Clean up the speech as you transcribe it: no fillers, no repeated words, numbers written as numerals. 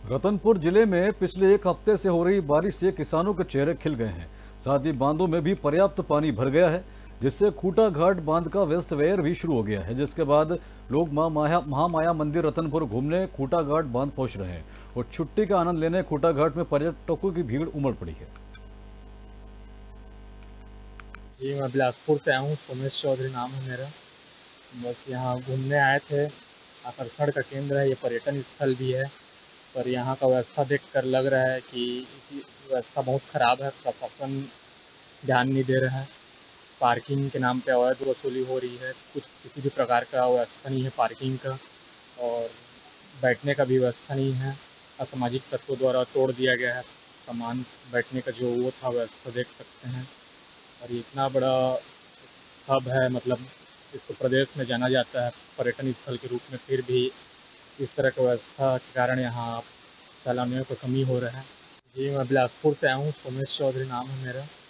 रतनपुर जिले में पिछले एक हफ्ते से हो रही बारिश से किसानों के चेहरे खिल गए हैं। साथ ही बांधों में भी पर्याप्त पानी भर गया है, जिससे खूटा घाट बांध का वेयर भी शुरू हो गया है। जिसके बाद लोग महामाया मंदिर रतनपुर घूमने खूटा घाट बांध पहुंच रहे हैं और छुट्टी का आनंद लेने खूटा घाट में पर्यटकों की भीड़ उमड़ पड़ी है। जी, मैं बिलासपुर से आया हूँ। सोमेश चौधरी नाम है मेरा। बस यहाँ घूमने आए थे। आकर्षण का केंद्र है, ये पर्यटन स्थल भी है। पर यहाँ का व्यवस्था देखकर लग रहा है कि इसी व्यवस्था बहुत ख़राब है। प्रशासन ध्यान नहीं दे रहा है। पार्किंग के नाम पे अवैध वसूली हो रही है। कुछ किसी भी प्रकार का व्यवस्था नहीं है पार्किंग का, और बैठने का भी व्यवस्था नहीं है। असामाजिक तत्वों द्वारा तोड़ दिया गया है सामान। बैठने का जो वो था व्यवस्था देख सकते हैं। और ये इतना बड़ा हब है, मतलब इसको प्रदेश में जाना जाता है पर्यटन स्थल के रूप में, फिर भी इस तरह की व्यवस्था के कारण यहाँ सैलानियों को कमी हो रहा है। जी, मैं बिलासपुर से आया हूँ। सोमेश चौधरी नाम है मेरा।